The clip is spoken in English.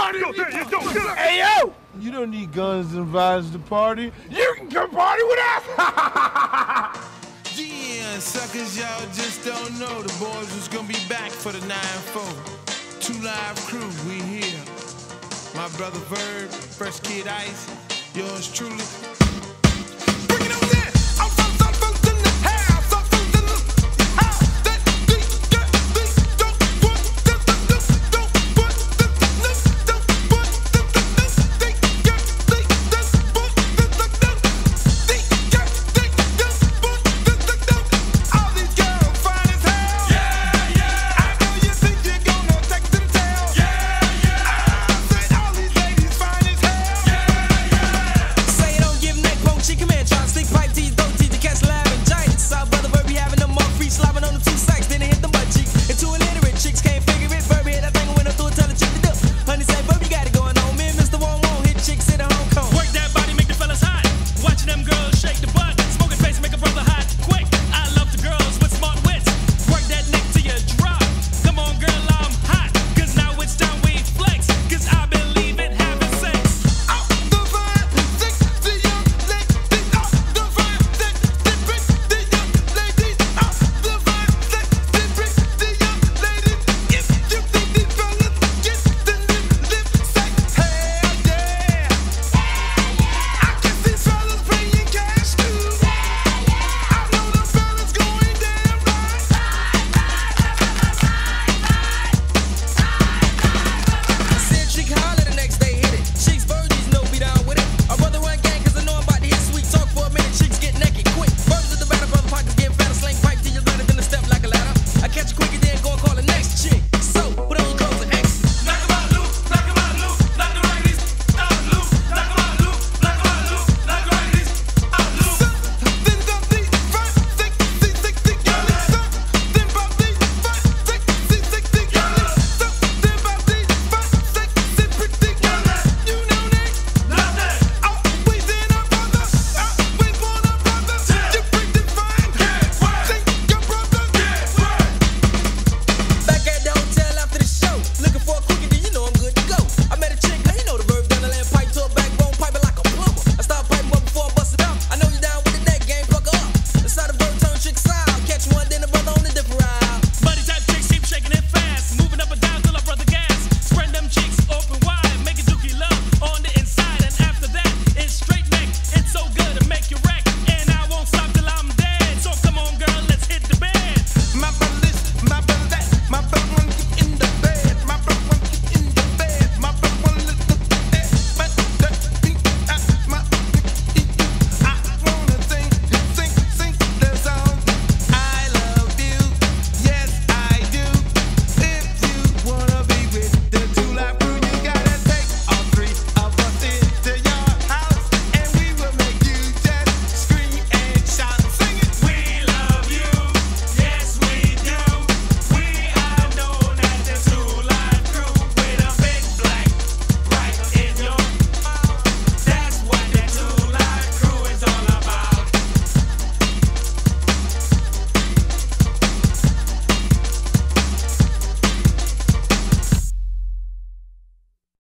party. Hey, yo! You don't need guns and violence to party. You can come party with us! Yeah, suckers, y'all just don't know. The boys was gonna be back for the 9-4. 2 Live Crew, we here. My brother Verb, Fresh Kid Ice, yours truly.